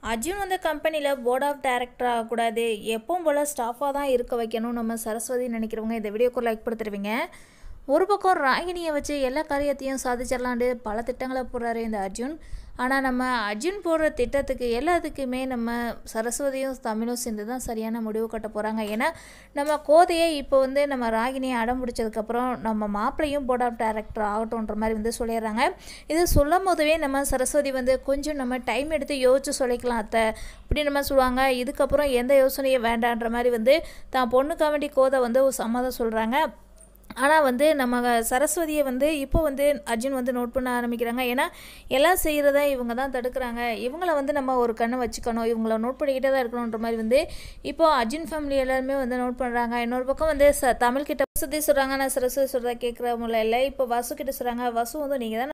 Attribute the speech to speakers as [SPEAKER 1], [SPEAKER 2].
[SPEAKER 1] அர்ஜுன் வந்து கம்பெனியில் board of director ஆகக்கூடாது, எப்பவும் போல் ஸ்டாஃபாக தான் இருக்க வைக்கணும் நம்ம சரஸ்வதி நினைக்கிறவங்க இந்த வீடியோக்கு லைக் கொடுத்துருவீங்க. ஒரு பக்கம் ராகினியை வச்சு எல்லா காரியத்தையும் சாதிச்சிடலான்ட்டு பல திட்டங்களை போடுறாரு இந்த அர்ஜுன். ஆனால் நம்ம அர்ஜுன் போடுற திட்டத்துக்கு எல்லாத்துக்குமே நம்ம சரஸ்வதியும் தமிழும் சேர்ந்து தான் சரியான முடிவு கட்ட போகிறாங்க. ஏன்னா நம்ம கோதையை இப்போ வந்து நம்ம ராகினியை அடம் பிடிச்சதுக்கப்புறம் நம்ம மாப்பிள்ளையும் போர்ட் ஆஃப் டைரக்டர் ஆகட்டும்ன்ற மாதிரி வந்து சொல்லிடுறாங்க. இது சொல்லும் போதவே நம்ம சரஸ்வதி வந்து கொஞ்சம் நம்ம டைம் எடுத்து யோசிச்சு சொல்லிக்கலாம் அத்தை இப்படி நம்ம சொல்லுவாங்க. இதுக்கப்புறம் எந்த யோசனையும் வேண்டான்ற மாதிரி வந்து தான் பொண்ணுக்காக வேண்டி கோதை வந்து ஒரு சம்மதம் சொல்கிறாங்க. ஆனால் வந்து நம்ம சரஸ்வதியை வந்து இப்போ வந்து அர்ஜுன் வந்து நோட் பண்ண ஆரம்பிக்கிறாங்க. ஏன்னா எல்லாம் செய்கிறத இவங்க தான் தடுக்கிறாங்க, இவங்கள வந்து நம்ம ஒரு கண்ணை வச்சுக்கணும், இவங்கள நோட் பண்ணிக்கிட்டே தான் இருக்கணுன்ற மாதிரி வந்து இப்போது அர்ஜுன் ஃபேமிலி எல்லாருமே வந்து நோட் பண்ணுறாங்க. இன்னொரு பக்கம் வந்து தமிழ்கிட்ட வசதி சொல்கிறாங்க, நான் சரஸ்வதி சொல்கிறத கேட்குறவங்கள இல்லை. இப்போ வசு கிட்ட சொல்கிறாங்க, வசு வந்து நீங்கள் தான்